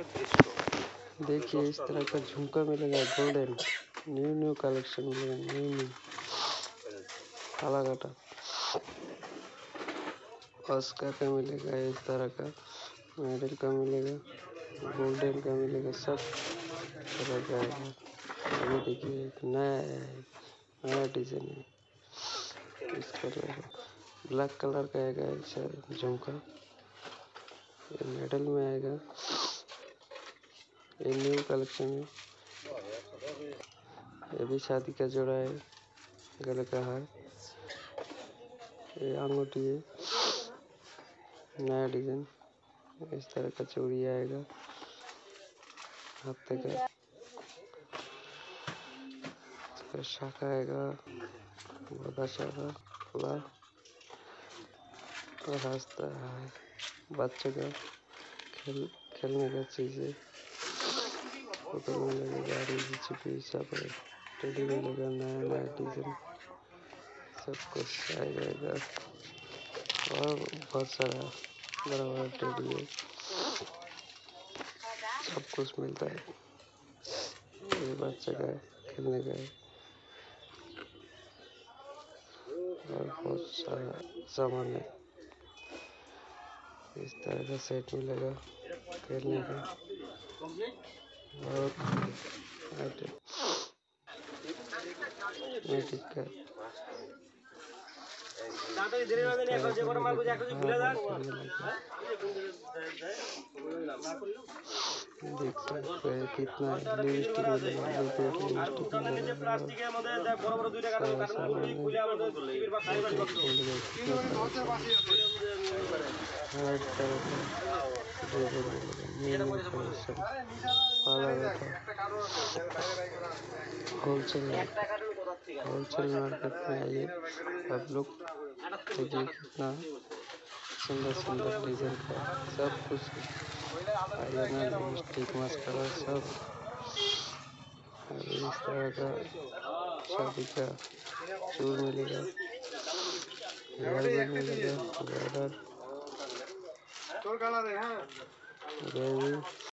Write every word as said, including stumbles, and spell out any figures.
देखिए इस तरह का झुमका मिलेगा गोल्डन, न्यू न्यू कलेक्शन मिलेगा, न्यू न्यू काला काटा ऑस्कर का मिलेगा, इस तरह का मेडल का मिलेगा, गोल्डन का मिलेगा, सब तरह का है। अभी देखिए एक नया है, नया डिजाइन है, इस कलर का ब्लैक कलर का आएगा एक झुमका, ये मेडल में आएगा, ये न्यू कलेक्शन है, ये भी शादी का जोड़ा है, गले का है, ये अंगूठी है, नया डिजाइन, इस तरह का चूड़ी आएगा, हफ्ते का इसका शाखा आएगा, बड़ा शाखा खुला और रास्ता है, बच्चे का खेल खेलने का चीज़ है, होटल मिलेगा, गाड़ी जीपी सब है, टेडी मिलेगा, नया नया डिजाइन सब कुछ आ जाएगा और बहुत सारा बड़ा बड़ा टेडी है, सब कुछ मिलता है, ये बच्चे का है, खेलने का है और बहुत सारा सामान है, इस तरह का सेट मिलेगा खेलने का और मैजिक का देख सकते हैं कितना लिपस्टिक मिलेगा, लिपस्टिक मिलेगा, सारा सामान हर तरह का ड्रेस मिलेगा, न्यू कलेक्शन अलग होलसेल होलसेल मार्केट में आइए आप लोग, देखिए कितना सुंदर सुंदर डिजाइन का सब कुछ आईलाइनर, लिपस्टिक, मस्कारा सब, अभी इस तरह का शादी का चूड़ मिलेगा, हेयर मिलेगा, गार्डर,